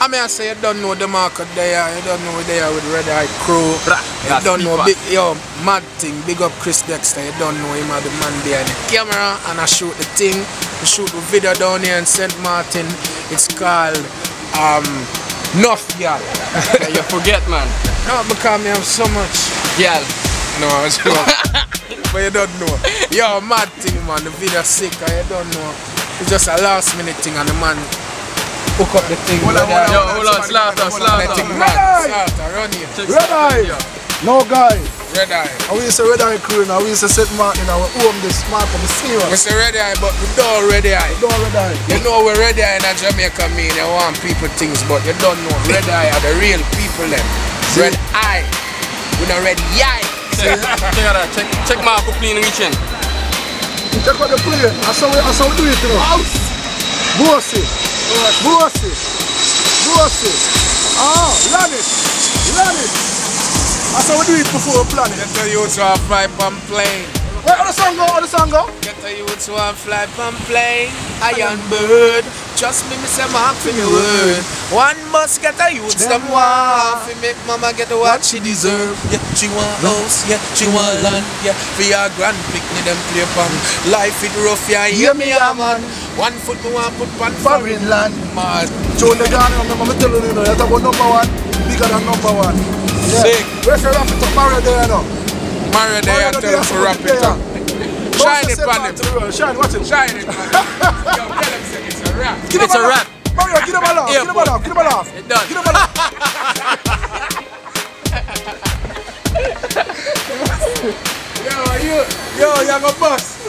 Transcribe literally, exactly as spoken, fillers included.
I mean, I say you don't know the market there, you don't know there with Red Eye Crew. Bra, you don't know big, yo, mad thing, big up Chris Dexter, you don't know him are the man behind the camera and I shoot the thing. I shoot the video down here in Saint Martin. It's called um Nuff Y'all. You forget, man. No, because me have so much. Y'all. No, I was but you don't know. Yo, mad thing, man. The video sick, and you don't know. It's just a last minute thing, and the man hook up the thing. Hold on, hold on, hold on, slaughter, slaughter. Slaughter, run here. Red Eye! No guy. Red Eye. And we say Red Eye Crew now, we say Saint Martin, and we own this mark for the serious. We say Red Eye, but we don't Red Eye. We don't Red Eye. You know where Red Eye in Jamaica mean, you want people things, but you don't know. Red Eye are the real people them. Red Eye. We don't Red Eye. Check, check out that, check, check Mark up clean reaching. Check out the play, that's how we, that's how we do it, you know. Bossy, Bossy, Bossy. Ah, land it, land it. That's how we do it before we plan it. Get the youths who fly from plane. Where how the song go, how the song go? Get the youths who fly from plane. Iron bird. Trust me, me say mark for me word. One must get a youth them want fi make mama get what she deserve. Yeah, she want house, yeah, she want land, yeah. For your grand picnic them play pong. Life it rough, yeah, hear me, yeah, man. One foot me want put pan foreign land, man. Joe the Ghana, remember me telling you, you know, that's about number one, bigger than number one. Yeah. Sick. Where's the wrap it up, Mario there, you know? Mario there, tell him to wrap it up. Shine it on him. Shine, watch it. Shine it on him. Yo, tell him say it's a rap. It's a rap. Mario, give him a laugh, give him a laugh, give him a laugh. It done. Give him a laugh. Yo, you, yo, you have a bus.